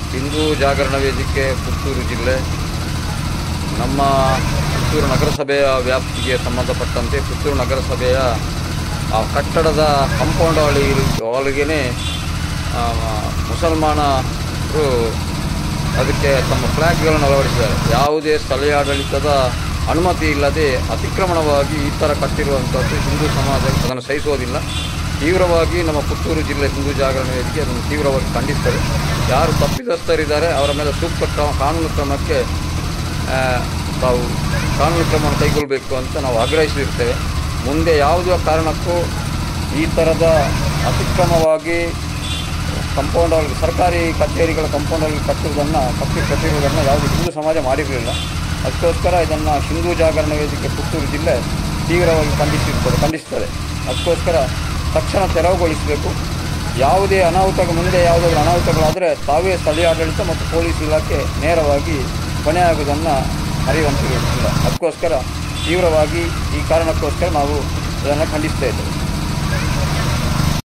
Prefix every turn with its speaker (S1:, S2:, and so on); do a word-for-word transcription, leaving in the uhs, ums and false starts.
S1: ಹಿಂದೂ ಜಾಗರಣ ವೇದಿಕೆ ಪುತ್ತೂರು ಜಿಲ್ಲೆ ನಮ್ಮ ಪುತ್ತೂರು ನಗರಸಭೆಯ ವ್ಯಾಪ್ತಿಗೆ ಸಂಬಂಧಪಟ್ಟಂತೆ ಪುತ್ತೂರು ನಗರಸಭೆಯ ಆ ಕಟ್ಟಡದ ಕಾಂಪೌಂಡ್ ಹಾಲಿ ಹಾಲಿಗೆ ಮುಸಲ್ಮಾನರು ಅದಕ್ಕೆ ತಮ್ಮ ಫ್ಲ್ಯಾಗ್ಗಳನ್ನು ಅಳವಡಿಸಿದ್ದಾರೆ. ಯಾವುದೇ ಸ್ಥಳೀಯ ಆಡಳಿತದ ಅನುಮತಿ ಇಲ್ಲದೆ ಅತಿಕ್ರಮಣವಾಗಿ ಈ ಥರ ಕಟ್ಟಿರುವಂಥದ್ದು ಹಿಂದೂ ಸಮಾಜ ಅದನ್ನು ಸಹಿಸೋದಿಲ್ಲ. ತೀವ್ರವಾಗಿ ನಮ್ಮ ಪುತ್ತೂರು ಜಿಲ್ಲೆ ಹಿಂದೂ ಜಾಗರಣ ವೇದಿಕೆ ಅದನ್ನು ತೀವ್ರವಾಗಿ ಖಂಡಿಸ್ತಾರೆ. ಯಾರು ತಪ್ಪಿತಸ್ಥರಿದ್ದಾರೆ ಅವರ ಮೇಲೆ ಸೂಕ್ತ ಕ್ರಮ ಕಾನೂನು ಕ್ರಮಕ್ಕೆ ತಾವು ಕಾನೂನು ಕ್ರಮವನ್ನು ಕೈಗೊಳ್ಳಬೇಕು ಅಂತ ನಾವು ಆಗ್ರಹಿಸಿರ್ತೇವೆ. ಮುಂದೆ ಯಾವುದೇ ಕಾರಣಕ್ಕೂ ಈ ಥರದ ಅತಿಕ್ರಮವಾಗಿ ಕಂಪೌಂಡ್ ಹಾಲ್ ಸರ್ಕಾರಿ ಕಚೇರಿಗಳ ಕಂಪೌಂಡ್ ಹಾಲ್ ಕಟ್ಟುವುದನ್ನು ಕಟ್ಟಿ ಕಟ್ಟಿರುವುದನ್ನು ಯಾವುದೇ ಹಿಂದೂ ಸಮಾಜ ಮಾಡಿರಲಿಲ್ಲ. ಅದಕ್ಕೋಸ್ಕರ ಇದನ್ನು ಹಿಂದೂ ಜಾಗರಣ ವೇದಿಕೆ ಪುತ್ತೂರು ಜಿಲ್ಲೆ ತೀವ್ರವಾಗಿ ಖಂಡಿಸಿರ್ತದೆ ಖಂಡಿಸ್ತದೆ ಅದಕ್ಕೋಸ್ಕರ ತಕ್ಷಣ ತೆರವುಗೊಳಿಸಬೇಕು. ಯಾವುದೇ ಅನಾಹುತ ಮುಂದೆ ಯಾವುದಾದ್ರೂ ಅನಾಹುತಗಳಾದರೆ ತಾವೇ ಸ್ಥಳೀಯ ಆಡಳಿತ ಮತ್ತು ಪೊಲೀಸ್ ಇಲಾಖೆ ನೇರವಾಗಿ ಹೊಣೆಯಾಗುವುದನ್ನು ಅರಿಯುವಂತಿರಲಿಲ್ಲ. ಅದಕ್ಕೋಸ್ಕರ ತೀವ್ರವಾಗಿ ಈ ಕಾರಣಕ್ಕೋಸ್ಕರ ನಾವು ಇದನ್ನು ಖಂಡಿಸ್ತಾ ಇದ್ದೇವೆ.